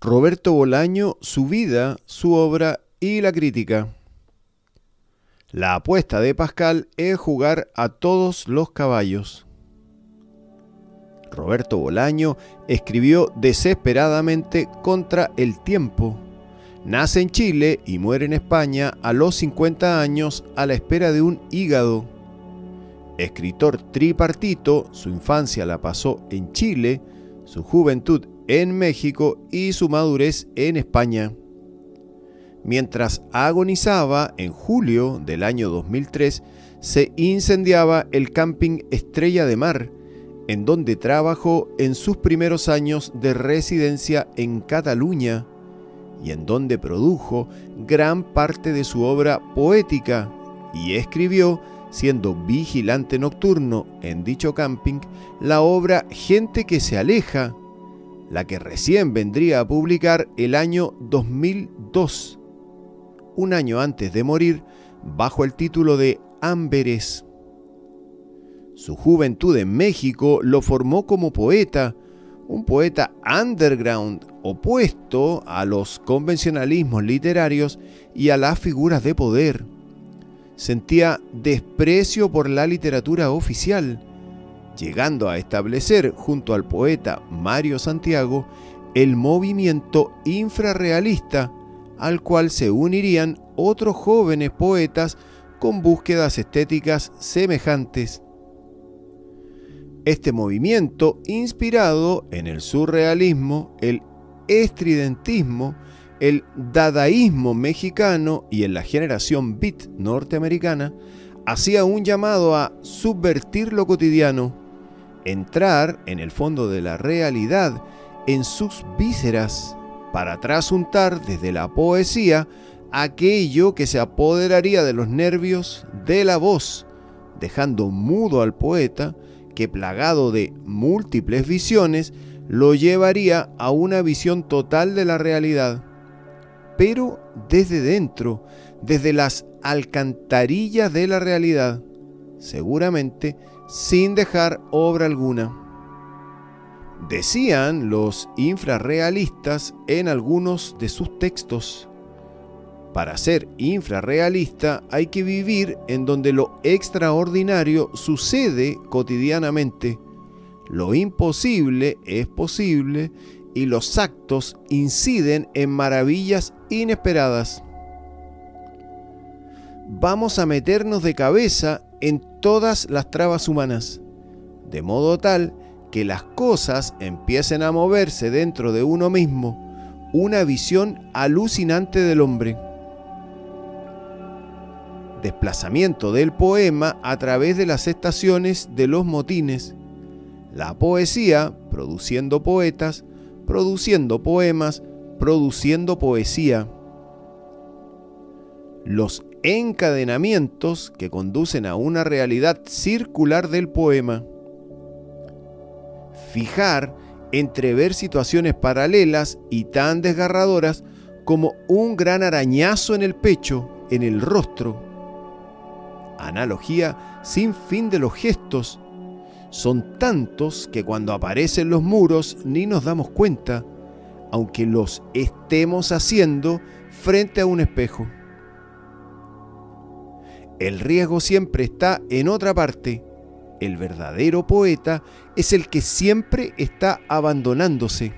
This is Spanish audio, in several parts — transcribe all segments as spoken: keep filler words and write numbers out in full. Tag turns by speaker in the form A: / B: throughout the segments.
A: Roberto Bolaño, su vida, su obra y la crítica. La apuesta de Pascal es jugar a todos los caballos. Roberto Bolaño escribió desesperadamente contra el tiempo. Nace en Chile y muere en España a los cincuenta años a la espera de un hígado. Escritor tripartito, su infancia la pasó en Chile, su juventud en México y su madurez en España. Mientras agonizaba, en julio del año dos mil tres, se incendiaba el camping Estrella de Mar, en donde trabajó en sus primeros años de residencia en Cataluña y en donde produjo gran parte de su obra poética y escribió, siendo vigilante nocturno en dicho camping, la obra Gente que se aleja, la que recién vendría a publicar el año dos mil dos, un año antes de morir, bajo el título de Amberes. Su juventud en México lo formó como poeta, un poeta underground, opuesto a los convencionalismos literarios y a las figuras de poder. Sentía desprecio por la literatura oficial, llegando a establecer junto al poeta Mario Santiago el movimiento infrarrealista, al cual se unirían otros jóvenes poetas con búsquedas estéticas semejantes. Este movimiento, inspirado en el surrealismo, el estridentismo, el dadaísmo mexicano y en la generación beat norteamericana, hacía un llamado a subvertir lo cotidiano, entrar en el fondo de la realidad, en sus vísceras, para trasuntar desde la poesía aquello que se apoderaría de los nervios de la voz, dejando mudo al poeta que, plagado de múltiples visiones, lo llevaría a una visión total de la realidad, pero desde dentro, desde las alcantarillas de la realidad, seguramente sin dejar obra alguna. Decían los infrarrealistas en algunos de sus textos: para ser infrarrealista hay que vivir en donde lo extraordinario sucede cotidianamente, lo imposible es posible y los actos inciden en maravillas inesperadas. Vamos a meternos de cabeza en todas las trabas humanas, de modo tal que las cosas empiecen a moverse dentro de uno mismo, una visión alucinante del hombre. Desplazamiento del poema a través de las estaciones de los motines. La poesía produciendo poetas, produciendo poemas, produciendo poesía. Los encadenamientos que conducen a una realidad circular del poema. Fijar, entrever situaciones paralelas y tan desgarradoras como un gran arañazo en el pecho, en el rostro. Analogía sin fin de los gestos. Son tantos que cuando aparecen los muros ni nos damos cuenta, aunque los estemos haciendo frente a un espejo. El riesgo siempre está en otra parte. El verdadero poeta es el que siempre está abandonándose.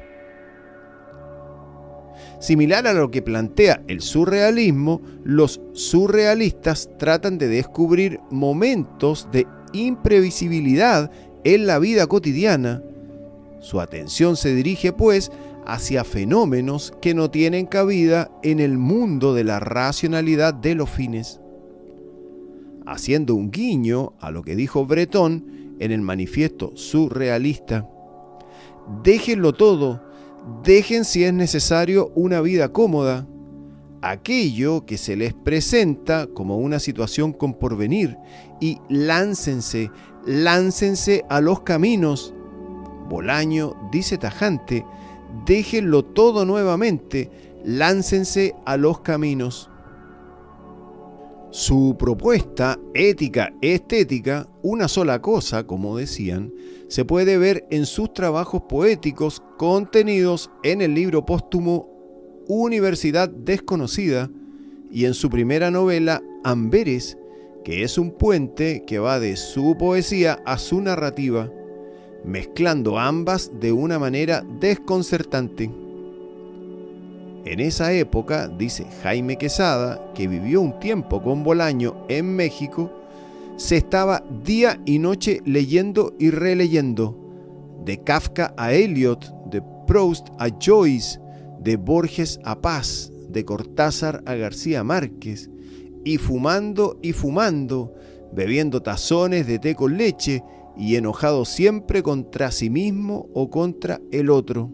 A: Similar a lo que plantea el surrealismo, los surrealistas tratan de descubrir momentos de imprevisibilidad en la vida cotidiana. Su atención se dirige, pues, hacia fenómenos que no tienen cabida en el mundo de la racionalidad de los fines. Haciendo un guiño a lo que dijo Breton en el manifiesto surrealista: déjenlo todo, dejen si es necesario una vida cómoda, aquello que se les presenta como una situación con porvenir, y láncense, láncense a los caminos. Bolaño dice tajante: déjenlo todo nuevamente, láncense a los caminos. Su propuesta ética-estética, una sola cosa, como decían, se puede ver en sus trabajos poéticos contenidos en el libro póstumo Universidad Desconocida y en su primera novela Amberes, que es un puente que va de su poesía a su narrativa, mezclando ambas de una manera desconcertante. En esa época, dice Jaime Quesada, que vivió un tiempo con Bolaño en México, se estaba día y noche leyendo y releyendo, de Kafka a Eliot, de Proust a Joyce, de Borges a Paz, de Cortázar a García Márquez, y fumando y fumando, bebiendo tazones de té con leche y enojado siempre contra sí mismo o contra el otro.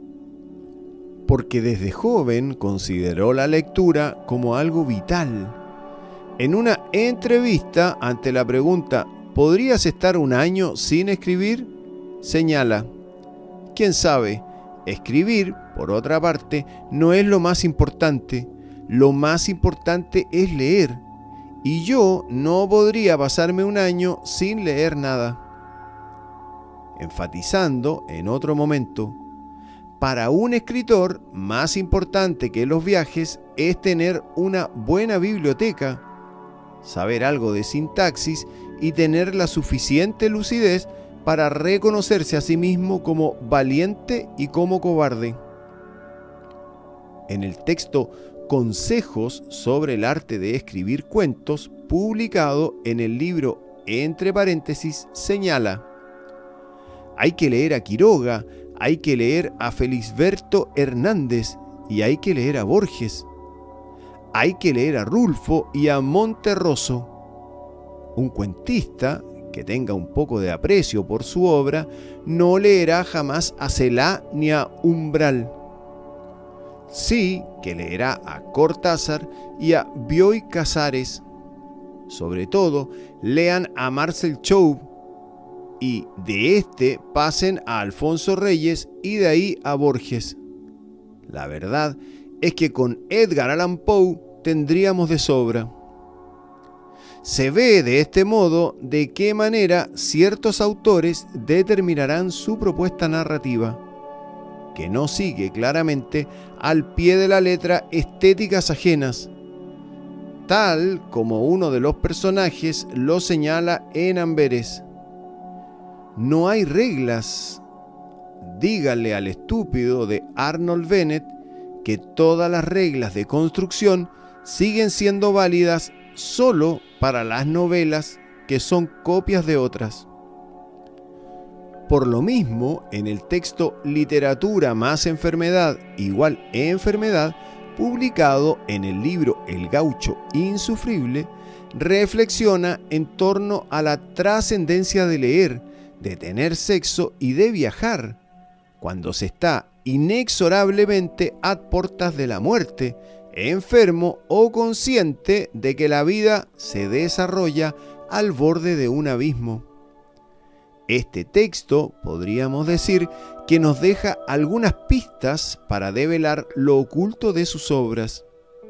A: Porque desde joven consideró la lectura como algo vital. En una entrevista ante la pregunta ¿podrías estar un año sin escribir?, señala: ¿quién sabe? Escribir, por otra parte, no es lo más importante. Lo más importante es leer. Y yo no podría pasarme un año sin leer nada. Enfatizando en otro momento: para un escritor, más importante que los viajes es tener una buena biblioteca, saber algo de sintaxis y tener la suficiente lucidez para reconocerse a sí mismo como valiente y como cobarde. En el texto Consejos sobre el arte de escribir cuentos, publicado en el libro Entre paréntesis, señala: hay que leer a Quiroga, hay que leer a Felisberto Hernández y hay que leer a Borges. Hay que leer a Rulfo y a Monterroso. Un cuentista que tenga un poco de aprecio por su obra no leerá jamás a Celá ni a Umbral. Sí que leerá a Cortázar y a Bioy Casares. Sobre todo, lean a Marcel Chauvin, y de este pasen a Alfonso Reyes y de ahí a Borges. La verdad es que con Edgar Allan Poe tendríamos de sobra. Se ve de este modo de qué manera ciertos autores determinarán su propuesta narrativa, que no sigue claramente al pie de la letra estéticas ajenas, tal como uno de los personajes lo señala en Amberes. No hay reglas. Dígale al estúpido de Arnold Bennett que todas las reglas de construcción siguen siendo válidas solo para las novelas que son copias de otras. Por lo mismo, en el texto Literatura más enfermedad igual enfermedad, publicado en el libro El Gaucho Insufrible, reflexiona en torno a la trascendencia de leer, de tener sexo y de viajar, cuando se está inexorablemente a puertas de la muerte, enfermo o consciente de que la vida se desarrolla al borde de un abismo. Este texto, podríamos decir, que nos deja algunas pistas para develar lo oculto de sus obras.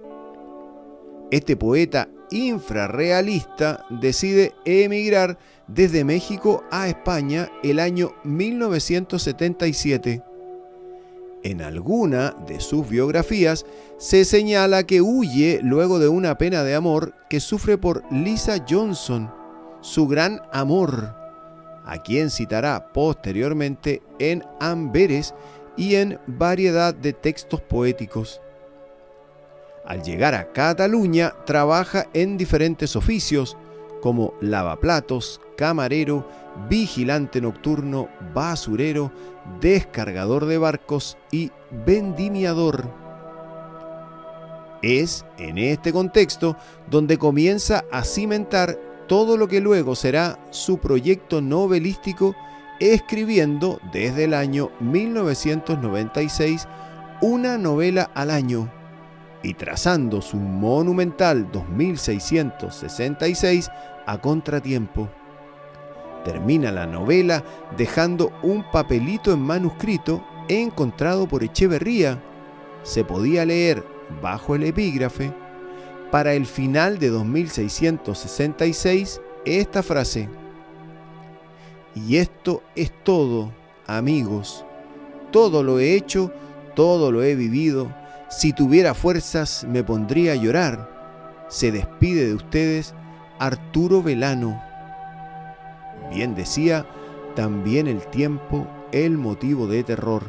A: Este poeta infrarrealista decide emigrar desde México a España el año mil novecientos setenta y siete. En alguna de sus biografías se señala que huye luego de una pena de amor que sufre por Lisa Johnson, su gran amor, a quien citará posteriormente en Amberes y en variedad de textos poéticos. Al llegar a Cataluña, trabaja en diferentes oficios, como lavaplatos, camarero, vigilante nocturno, basurero, descargador de barcos y vendimiador. Es en este contexto donde comienza a cimentar todo lo que luego será su proyecto novelístico, escribiendo desde el año mil novecientos noventa y seis una novela al año y trazando su monumental dos mil seiscientos sesenta y seis a contratiempo. Termina la novela dejando un papelito en manuscrito encontrado por Echeverría. Se podía leer bajo el epígrafe: para el final de dos mil seiscientos sesenta y seis esta frase: y esto es todo, amigos, todo lo he hecho, todo lo he vivido, si tuviera fuerzas me pondría a llorar. Se despide de ustedes Arturo Velano. Bien decía, también el tiempo, el motivo de terror.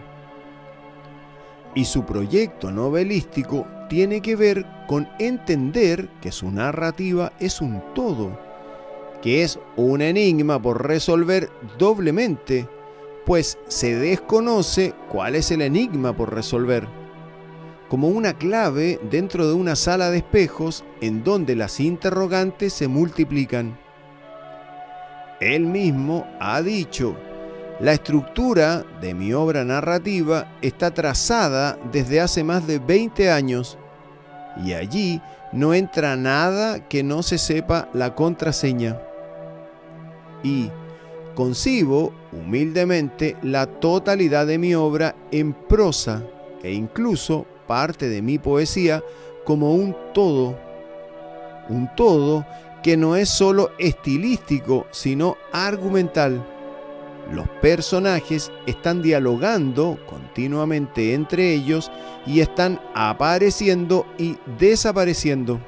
A: Y su proyecto novelístico tiene que ver con entender que su narrativa es un todo, que es un enigma por resolver doblemente, pues se desconoce cuál es el enigma por resolver, como una clave dentro de una sala de espejos en donde las interrogantes se multiplican. Él mismo ha dicho: la estructura de mi obra narrativa está trazada desde hace más de veinte años y allí no entra nada que no se sepa la contraseña. Y concibo humildemente la totalidad de mi obra en prosa e incluso parte de mi poesía como un todo, un todo que no es solo estilístico, sino argumental. Los personajes están dialogando continuamente entre ellos y están apareciendo y desapareciendo.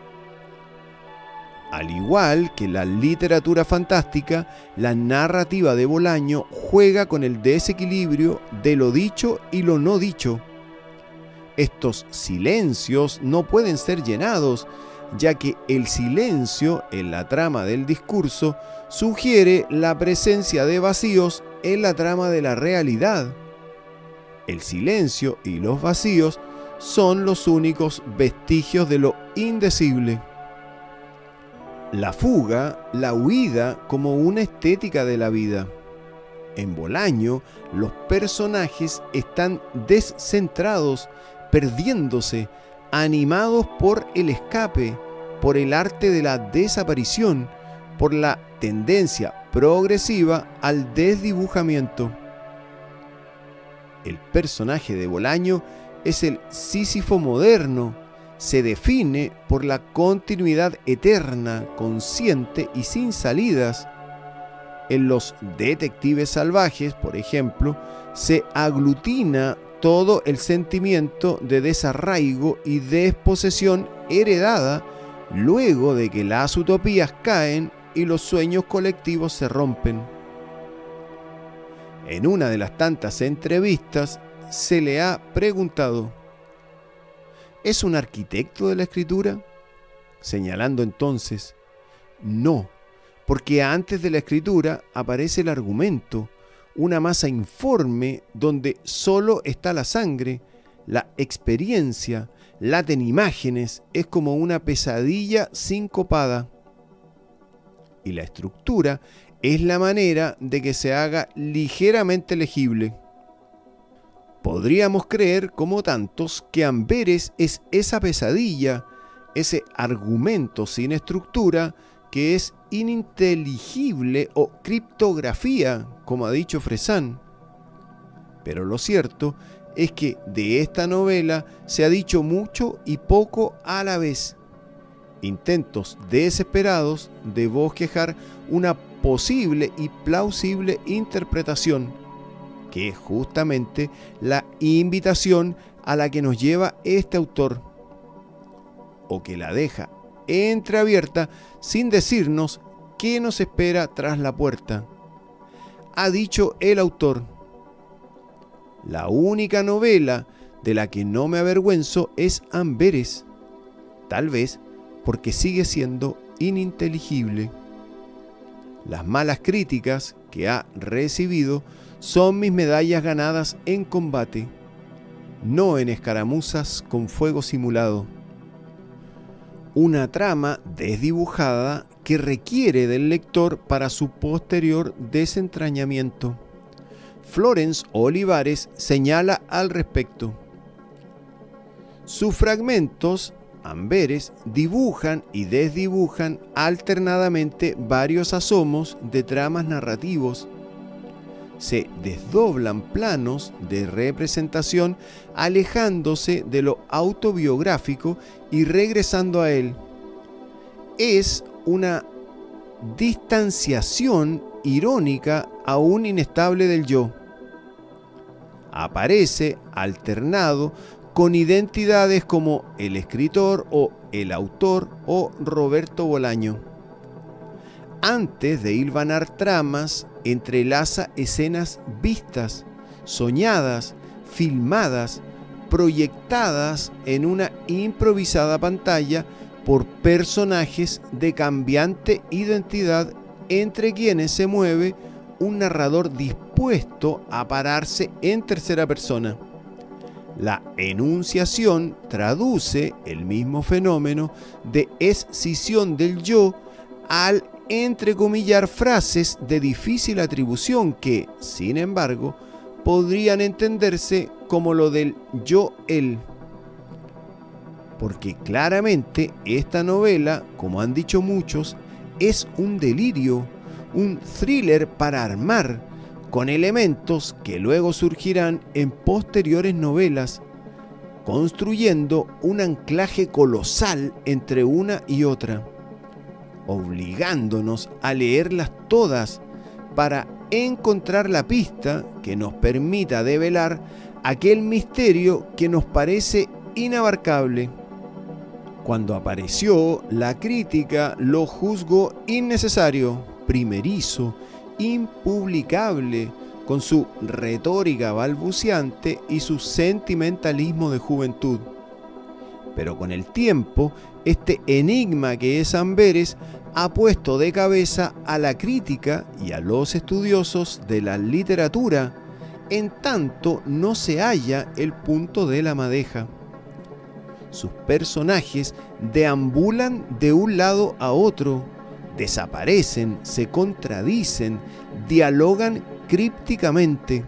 A: Al igual que la literatura fantástica, la narrativa de Bolaño juega con el desequilibrio de lo dicho y lo no dicho. Estos silencios no pueden ser llenados, ya que el silencio en la trama del discurso sugiere la presencia de vacíos en la trama de la realidad. El silencio y los vacíos son los únicos vestigios de lo indecible. La fuga, la huida como una estética de la vida. En Bolaño, los personajes están descentrados, perdiéndose, animados por el escape, por el arte de la desaparición, por la tendencia progresiva al desdibujamiento. El personaje de Bolaño es el Sísifo moderno, se define por la continuidad eterna, consciente y sin salidas. En los detectives salvajes, por ejemplo, se aglutina todo el sentimiento de desarraigo y desposesión heredada luego de que las utopías caen y los sueños colectivos se rompen. En una de las tantas entrevistas se le ha preguntado: ¿es un arquitecto de la escritura? Señalando entonces: no, porque antes de la escritura aparece el argumento, una masa informe donde solo está la sangre, la experiencia, laten imágenes, es como una pesadilla sincopada. Y la estructura es la manera de que se haga ligeramente legible. Podríamos creer, como tantos, que Amberes es esa pesadilla, ese argumento sin estructura que es ininteligible o criptografía, como ha dicho Fresán. Pero lo cierto es que de esta novela se ha dicho mucho y poco a la vez. Intentos desesperados de bosquejar una posible y plausible interpretación, que es justamente la invitación a la que nos lleva este autor, o que la deja entreabierta sin decirnos qué nos espera tras la puerta. Ha dicho el autor: la única novela de la que no me avergüenzo es Amberes, tal vez porque sigue siendo ininteligible. Las malas críticas que ha recibido son mis medallas ganadas en combate, no en escaramuzas con fuego simulado. Una trama desdibujada que requiere del lector para su posterior desentrañamiento. Florence Olivares señala al respecto: sus fragmentos, Amberes, dibujan y desdibujan alternadamente varios asomos de tramas narrativos. se desdoblan planos de representación alejándose de lo autobiográfico y regresando a él. Es una distanciación irónica aún inestable del yo. Aparece alternado con identidades como el escritor o el autor o Roberto Bolaño. Antes de hilvanar tramas, entrelaza escenas vistas, soñadas, filmadas, proyectadas en una improvisada pantalla por personajes de cambiante identidad entre quienes se mueve un narrador dispuesto a pararse en tercera persona. La enunciación traduce el mismo fenómeno de escisión del yo al entrecomillar frases de difícil atribución que, sin embargo, podrían entenderse como lo del yo-él. Porque claramente esta novela, como han dicho muchos, es un delirio, un thriller para armar, con elementos que luego surgirán en posteriores novelas, construyendo un anclaje colosal entre una y otra, obligándonos a leerlas todas para encontrar la pista que nos permita develar aquel misterio que nos parece inabarcable. Cuando apareció, la crítica lo juzgó innecesario, primerizo, impublicable, con su retórica balbuciante y su sentimentalismo de juventud. Pero con el tiempo, este enigma que es Amberes ha puesto de cabeza a la crítica y a los estudiosos de la literatura, en tanto no se halla el punto de la madeja. Sus personajes deambulan de un lado a otro, desaparecen, se contradicen, dialogan crípticamente.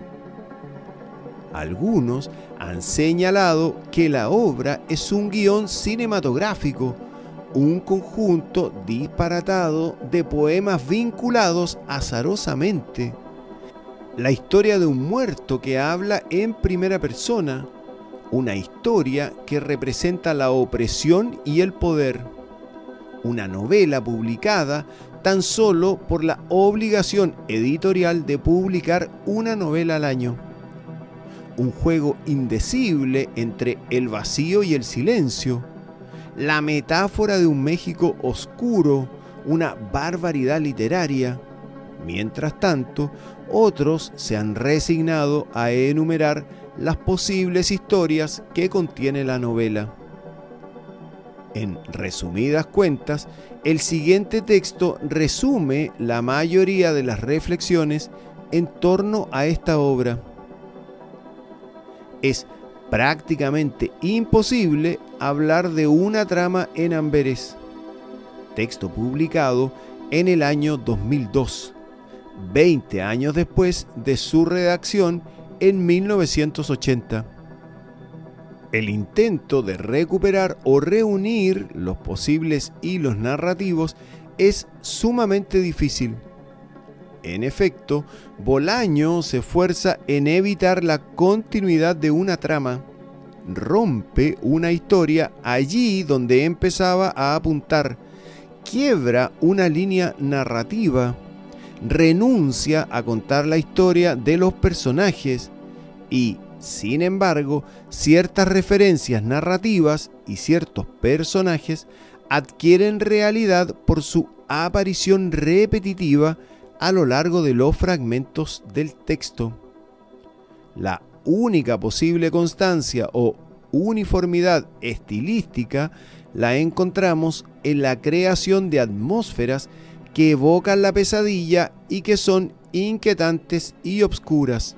A: Algunos han señalado que la obra es un guión cinematográfico, un conjunto disparatado de poemas vinculados azarosamente. La historia de un muerto que habla en primera persona, una historia que representa la opresión y el poder. Una novela publicada tan solo por la obligación editorial de publicar una novela al año. Un juego indecible entre el vacío y el silencio. La metáfora de un México oscuro, una barbaridad literaria. Mientras tanto, otros se han resignado a enumerar las posibles historias que contiene la novela. En resumidas cuentas, el siguiente texto resume la mayoría de las reflexiones en torno a esta obra. Es prácticamente imposible hablar de una trama en Amberes, texto publicado en el año dos mil dos, veinte años después de su redacción en mil novecientos ochenta. El intento de recuperar o reunir los posibles hilos narrativos es sumamente difícil. En efecto, Bolaño se esfuerza en evitar la continuidad de una trama. Rompe una historia allí donde empezaba a apuntar, quiebra una línea narrativa, renuncia a contar la historia de los personajes y, sin embargo, ciertas referencias narrativas y ciertos personajes adquieren realidad por su aparición repetitiva a lo largo de los fragmentos del texto. La única posible constancia o uniformidad estilística la encontramos en la creación de atmósferas que evocan la pesadilla y que son inquietantes y obscuras.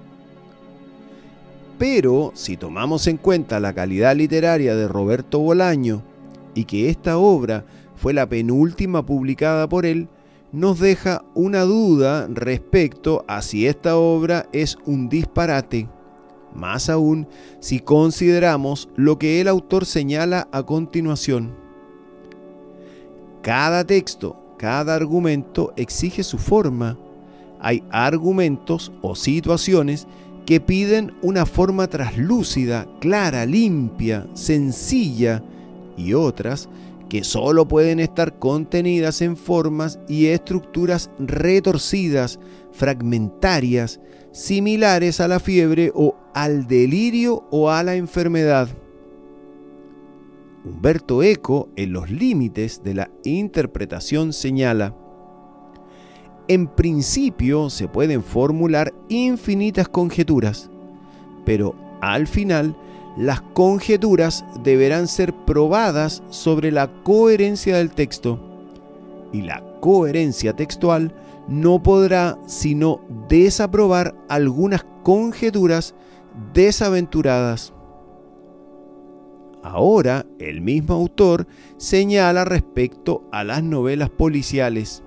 A: Pero si tomamos en cuenta la calidad literaria de Roberto Bolaño y que esta obra fue la penúltima publicada por él, nos deja una duda respecto a si esta obra es un disparate, más aún si consideramos lo que el autor señala a continuación. Cada texto, cada argumento exige su forma, Hay argumentos o situaciones que piden una forma traslúcida, clara, limpia, sencilla, y otras que solo pueden estar contenidas en formas y estructuras retorcidas, fragmentarias, similares a la fiebre o al delirio o a la enfermedad. Umberto Eco, en Los límites de la interpretación, señala: en principio se pueden formular infinitas conjeturas, pero al final las conjeturas deberán ser probadas sobre la coherencia del texto, y la coherencia textual no podrá sino desaprobar algunas conjeturas desaventuradas. Ahora, el mismo autor señala respecto a las novelas policiales: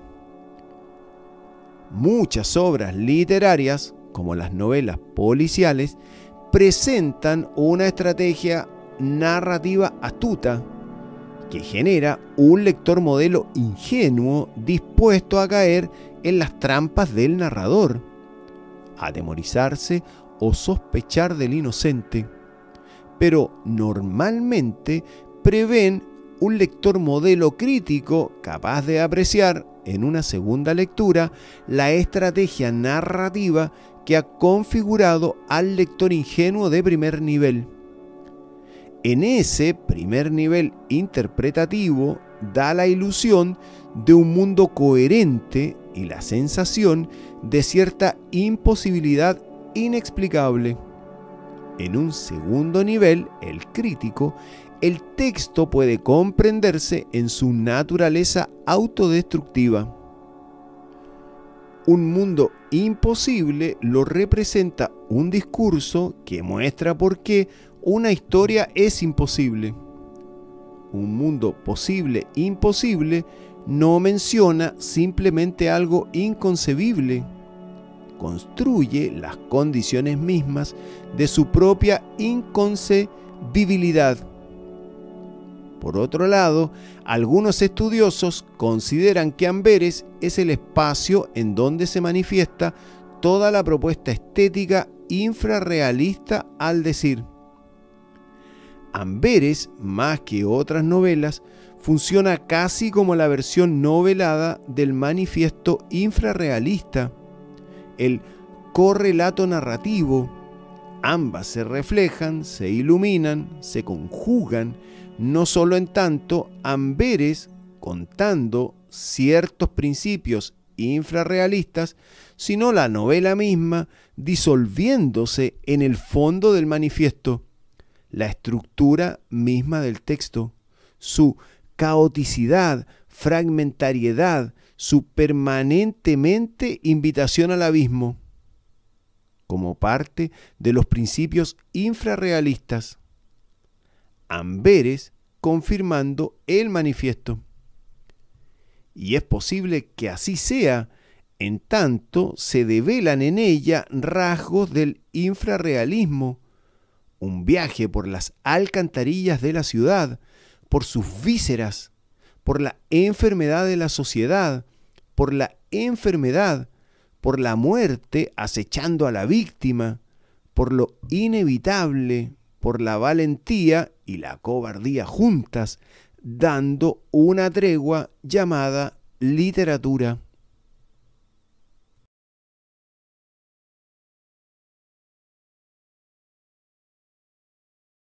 A: muchas obras literarias, como las novelas policiales, presentan una estrategia narrativa astuta que genera un lector modelo ingenuo dispuesto a caer en las trampas del narrador, atemorizarse o sospechar del inocente, pero normalmente prevén un lector modelo crítico capaz de apreciar en una segunda lectura la estrategia narrativa que ha configurado al lector ingenuo de primer nivel. En ese primer nivel interpretativo da la ilusión de un mundo coherente y la sensación de cierta imposibilidad inexplicable. En un segundo nivel, el crítico, el texto puede comprenderse en su naturaleza autodestructiva. Un mundo imposible lo representa un discurso que muestra por qué una historia es imposible. Un mundo posible, imposible, no menciona simplemente algo inconcebible. Construye las condiciones mismas de su propia inconcebibilidad. Por otro lado, algunos estudiosos consideran que Amberes es el espacio en donde se manifiesta toda la propuesta estética infrarrealista, al decir: Amberes, más que otras novelas, funciona casi como la versión novelada del manifiesto infrarrealista, el correlato narrativo. Ambas se reflejan, se iluminan, se conjugan, no solo en tanto Amberes contando ciertos principios infrarrealistas, sino la novela misma disolviéndose en el fondo del manifiesto, la estructura misma del texto, su caoticidad, fragmentariedad, su permanentemente invitación al abismo, como parte de los principios infrarrealistas. Amberes confirmando el manifiesto. Y es posible que así sea, en tanto se develan en ella rasgos del infrarrealismo, un viaje por las alcantarillas de la ciudad, por sus vísceras, por la enfermedad de la sociedad, por la enfermedad, por la muerte acechando a la víctima, por lo inevitable, por la valentía y la cobardía juntas, dando una tregua llamada literatura.